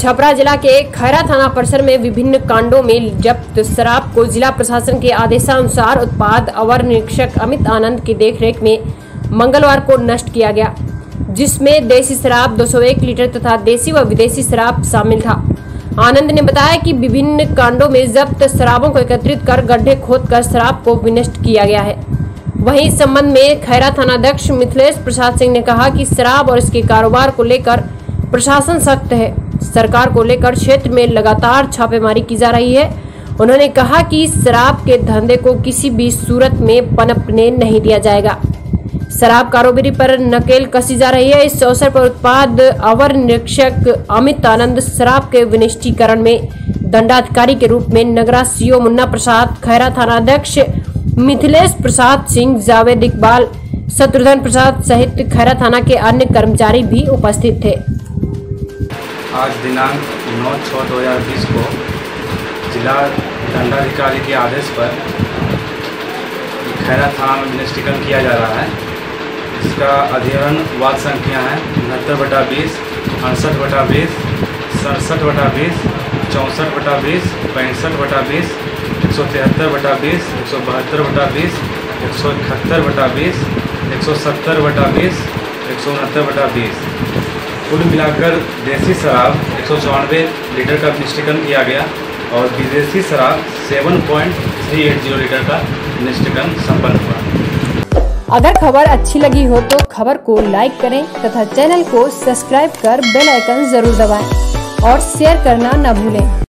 छपरा जिला के खैरा थाना परिसर में विभिन्न कांडों में जब्त शराब को जिला प्रशासन के आदेशानुसार उत्पाद अवर निरीक्षक अमित आनंद की देखरेख में मंगलवार को नष्ट किया गया, जिसमें देसी शराब 201 लीटर तथा देसी व विदेशी शराब शामिल था। आनंद ने बताया कि विभिन्न कांडों में जब्त शराबों को एकत्रित कर गड्ढे खोदकर शराब को विनष्ट किया गया है। वहीं इस संबंध में खैरा थानाध्यक्ष मिथिलेश प्रसाद सिंह ने कहा कि शराब और इसके कारोबार को लेकर प्रशासन सख्त है। सरकार को लेकर क्षेत्र में लगातार छापेमारी की जा रही है। उन्होंने कहा कि शराब के धंधे को किसी भी सूरत में पनपने नहीं दिया जाएगा। शराब कारोबारी पर नकेल कसी जा रही है। इस अवसर पर उत्पाद अवर निरीक्षक अमित आनंद, शराब के विनिष्टीकरण में दंडाधिकारी के रूप में नगरा सीओ मुन्ना प्रसाद, खैरा थानाध्यक्ष मिथिलेश प्रसाद सिंह, जावेद इकबाल, शत्रुघ्न प्रसाद सहित खैरा थाना के अन्य कर्मचारी भी उपस्थित थे। आज दिनांक 9/6/2020 को जिला दंडाधिकारी के आदेश पर खैरा थाना में विनिष्टीकरण किया जा रहा है। इसका अध्ययन वाद संख्या है 69/20, 68/20, 67/20, 64/20, 65/20, 173/20, 172/20, 171/20, 170/20, 169/20। कुल मिलाकर देसी शराब 194 लीटर का विनिष्टीकरण किया गया और विदेशी शराब 7.380 लीटर का विनिष्टीकरण संपन्न हुआ। अगर खबर अच्छी लगी हो तो खबर को लाइक करें तथा चैनल को सब्सक्राइब कर बेल आइकन जरूर दबाएं और शेयर करना न भूलें।